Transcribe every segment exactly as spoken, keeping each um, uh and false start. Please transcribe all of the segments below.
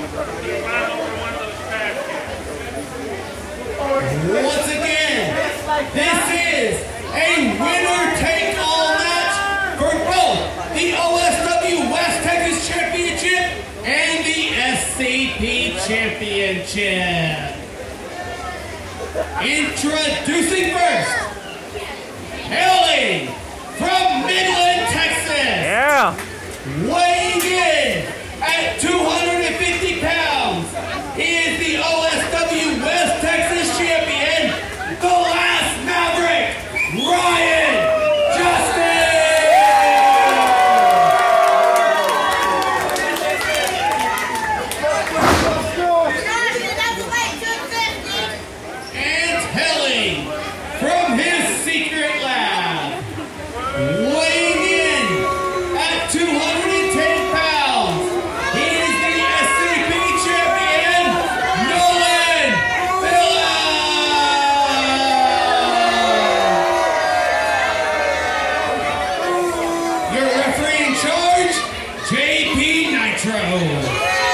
Once again, this is a winner-take-all match for both the O S W West Texas Championship and the S C P Championship. Introducing first, hailing from Midland, Texas. Yeah. Weighing in at two hundred fifty pounds, he is the O S W West Texas Champion, the last Maverick, Ryan Justin. And hailing from his secret lab, weighing in at two hundred ten pounds, he is the S C P champion, Nolen Phillips. Your referee in charge, J P Nitro.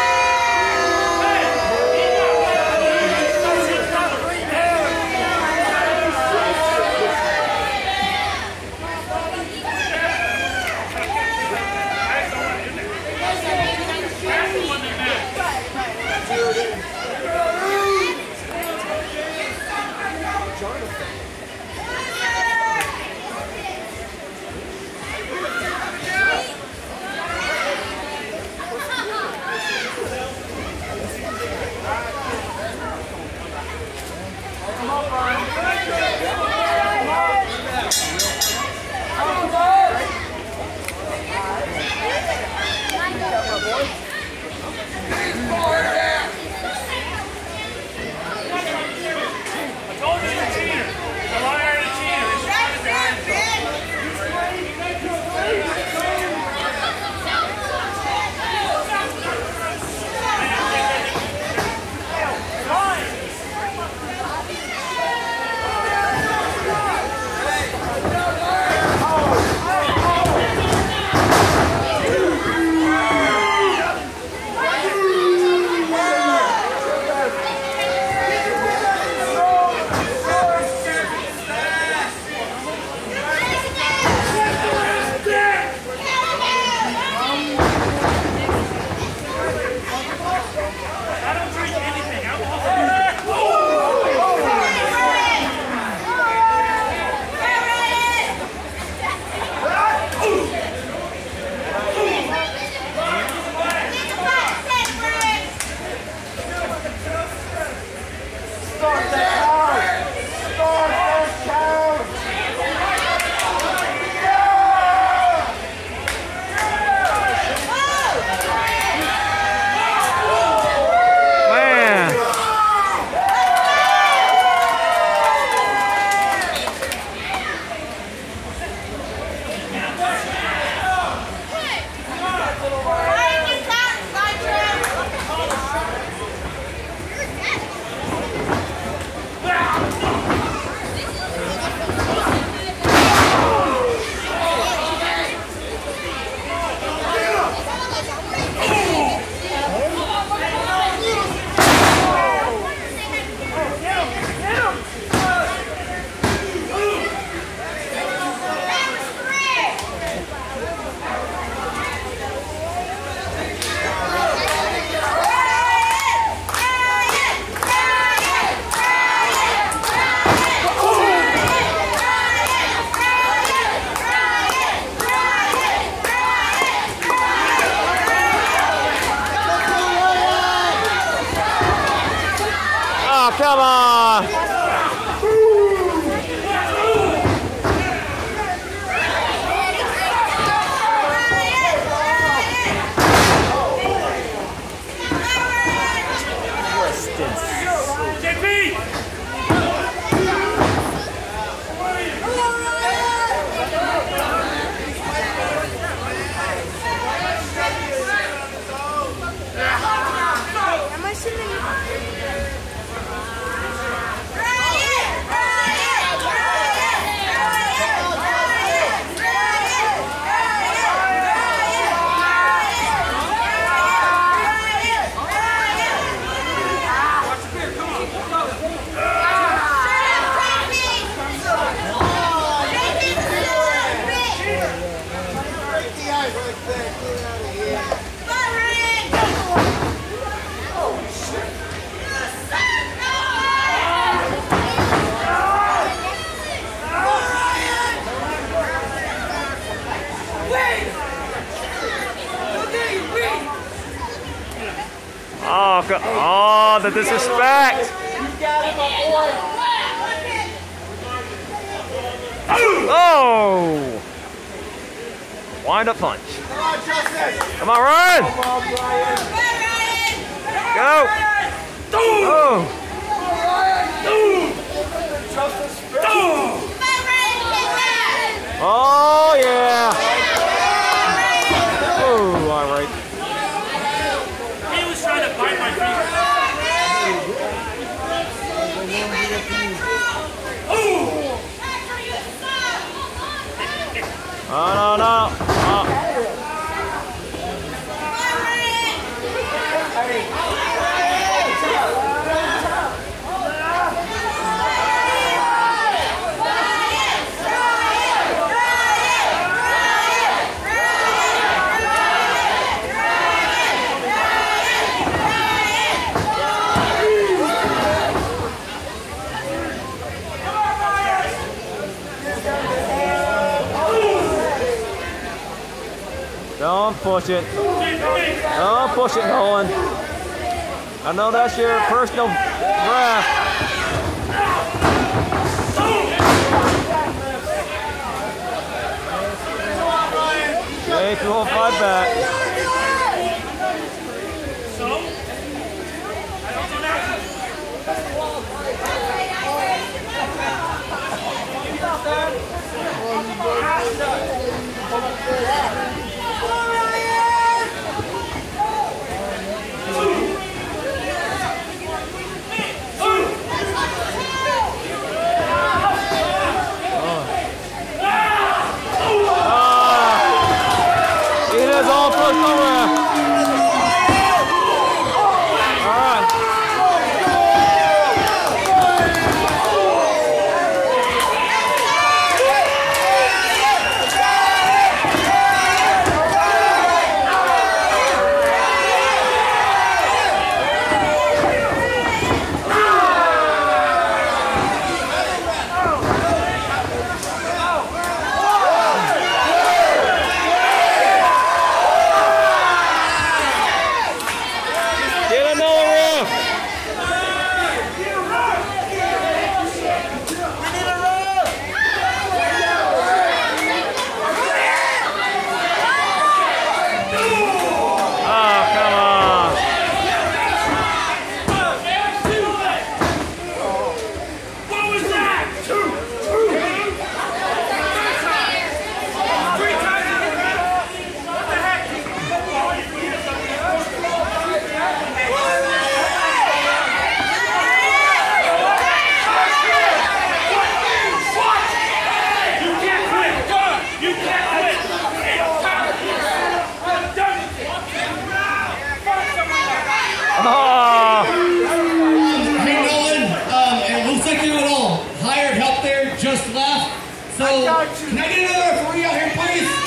Come on! J P! Am I sitting? Oh, go oh, the disrespect. Oh! Wind up punch. Come on, Ryan! Go! Oh! Oh, yeah! Oh, all right. He was trying to bite my finger. Oh, no, no. Oh. Don't push it. Don't push it, Nolen. I know that's your personal draft. J P will fight back. Just left. So, can I get another referee out here, please?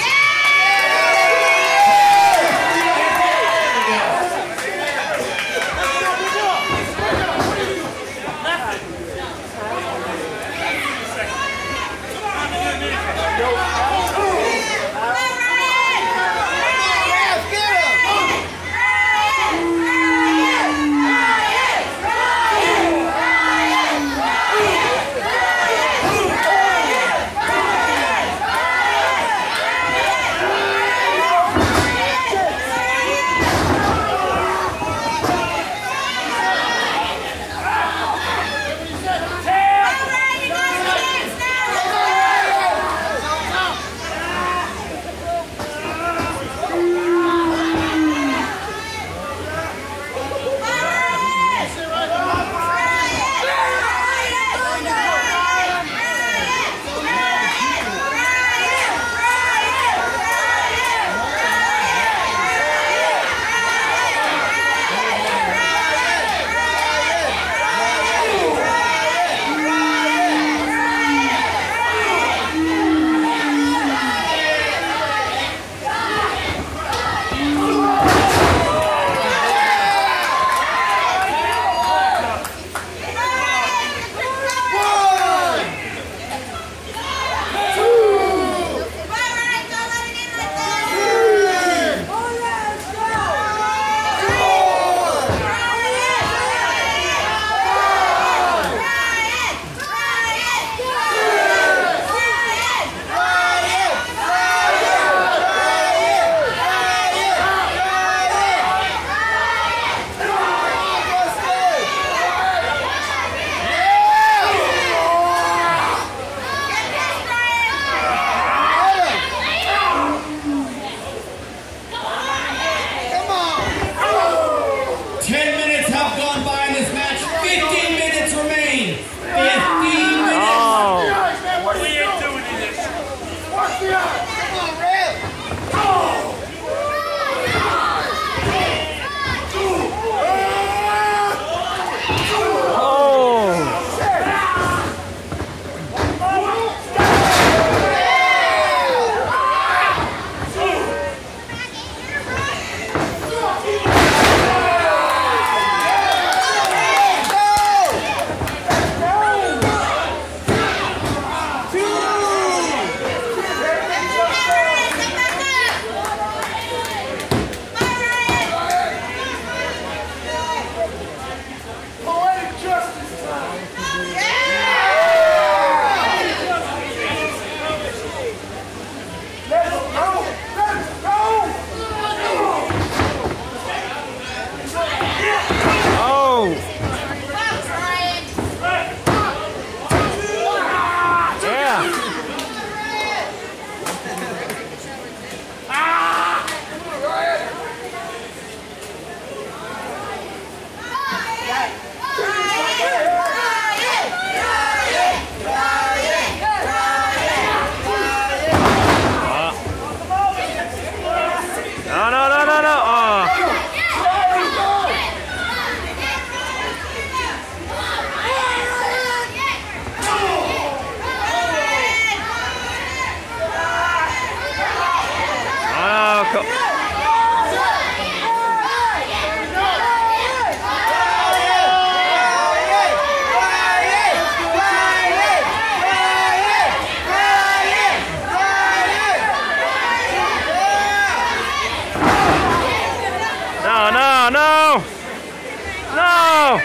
No!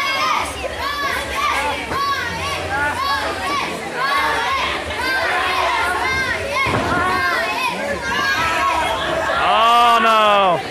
Oh no!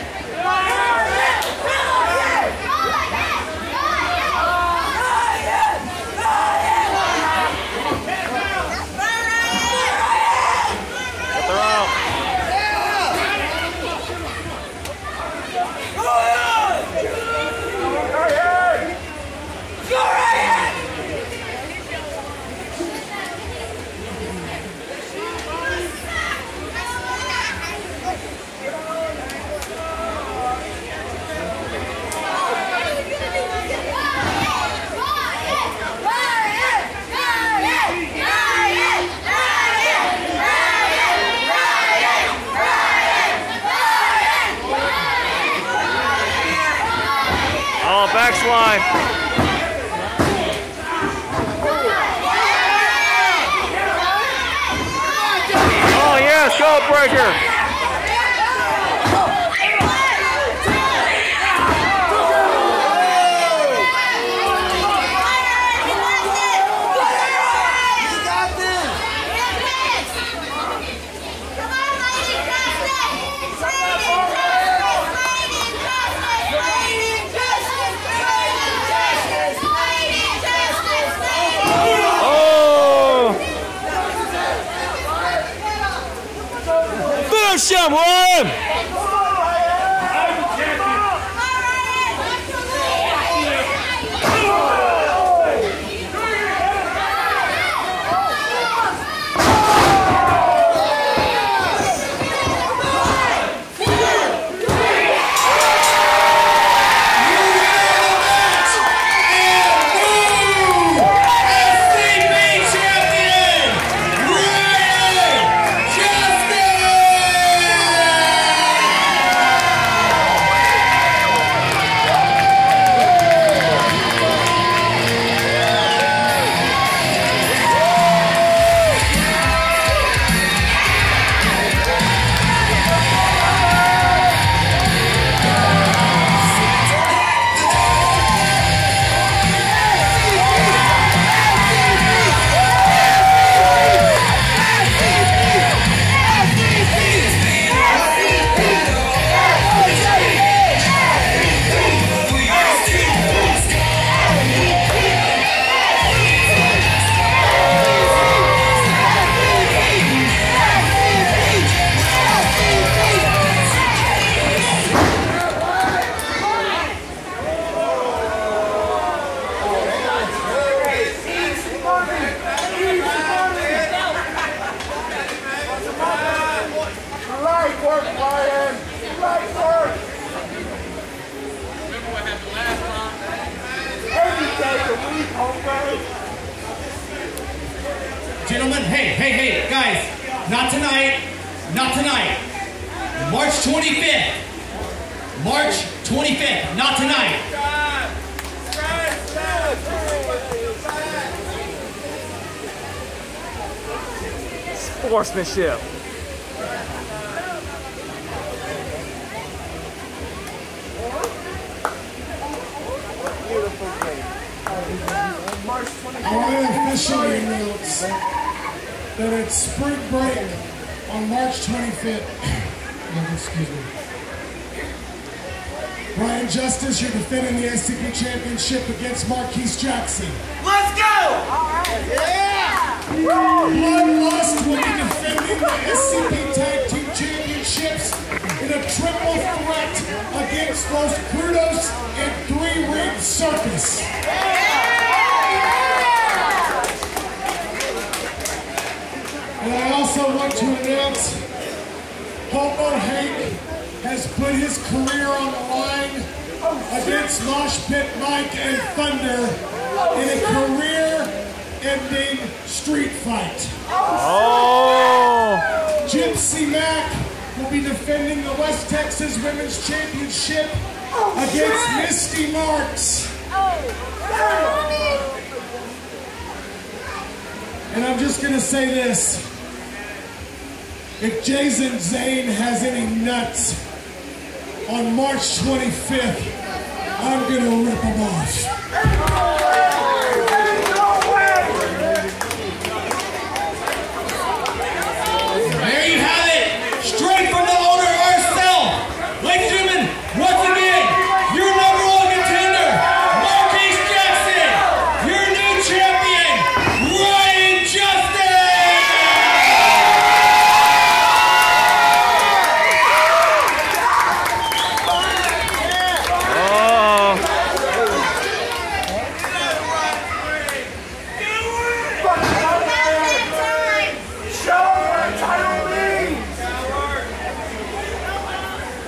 Oh, backslide. Oh, yes, code breaker. Finish him, William! Gentlemen, hey, hey, hey, guys, not tonight, not tonight. March twenty-fifth. March twenty-fifth, not tonight. Sportsmanship. I want to officially announce that it's spring break on March twenty-fifth. Excuse me. Brian Justice, you're defending the S C P Championship against Marquise Jackson. Let's go! Yeah! Bloodlust will be defending the S C P Tag Team Championships in a triple threat against Los Crudos and Three Ring Circus. And I also want to announce Hobo Hank has put his career on the line against Mosh Pit Mike and Thunder in a career-ending street fight. Oh! Gypsy Mac will be defending the West Texas Women's Championship against Misty Marks. And I'm just going to say this. If Jason Zane has any nuts on March twenty-fifth, I'm gonna rip them off.